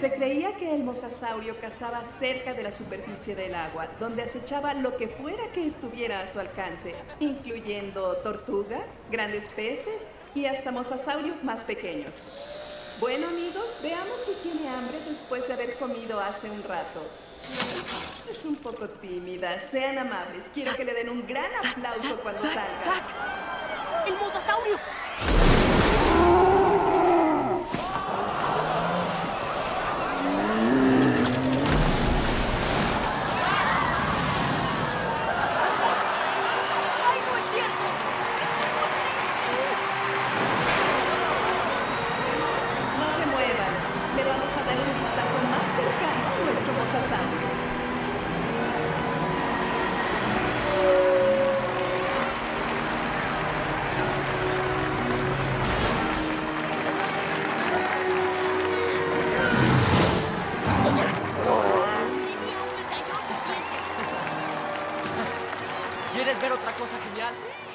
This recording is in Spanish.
Se creía que el mosasaurio cazaba cerca de la superficie del agua, donde acechaba lo que fuera que estuviera a su alcance, incluyendo tortugas, grandes peces y hasta mosasaurios más pequeños. Bueno, amigos, veamos si tiene hambre después de haber comido hace un rato. Es un poco tímida. Sean amables. Quiero que le den un gran aplauso cuando salga. ¡Zack! ¡El mosasaurio! ¡Ay, no es cierto! ¡Esto es increíble! No se muevan. Le vamos a dar un vistazo más cercano a nuestro mosasaurio. ¿Quieres ver otra cosa genial?